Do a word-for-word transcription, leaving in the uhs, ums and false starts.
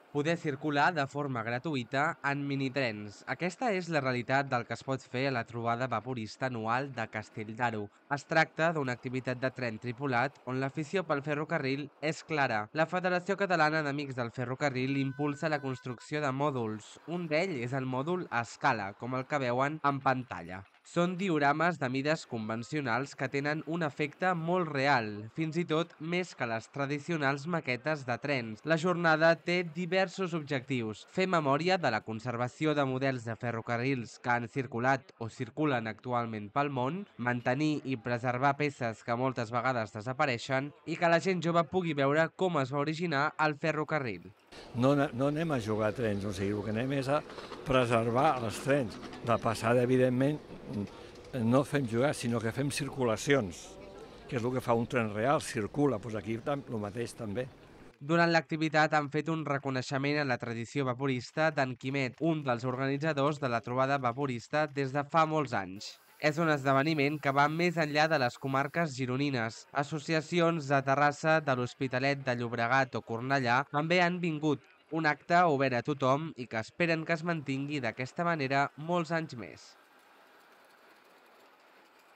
Poder circular de forma gratuïta en minitrens. Aquesta és la realitat del que es pot fer a la trobada vaporista anual de Castell d'Aro. Es tracta d'una activitat de tren tripulat on l'afició pel ferrocarril és clara. La Federació Catalana d'Amics del Ferrocarril impulsa la construcció de mòduls. Un d'ells és el mòdul a escala, com el que veuen en pantalla. Són diorames de mides convencionals que tenen un efecte molt real, fins i tot més que les tradicionals maquetes de trens. La jornada té diversos objectius: fer memòria de la conservació de models de ferrocarrils que han circulat o circulen actualment pel món, mantenir i preservar peces que moltes vegades desapareixen i que la gent jove pugui veure com es va originar el ferrocarril. No, no anem a jugar a trens, o sigui, el que anem és a preservar els trens. De passada, evidentment, no fem jugar, sinó que fem circulacions, que és el que fa un tren real, circula, doncs aquí el mateix també. Durant l'activitat han fet un reconeixement a la tradició vaporista d'en Quimet, un dels organitzadors de la trobada vaporista des de fa molts anys. És un esdeveniment que va més enllà de les comarques gironines. Associacions de Terrassa, de l'Hospitalet de Llobregat o Cornellà també han vingut. Un acte obert a tothom i que esperen que es mantingui d'aquesta manera molts anys més.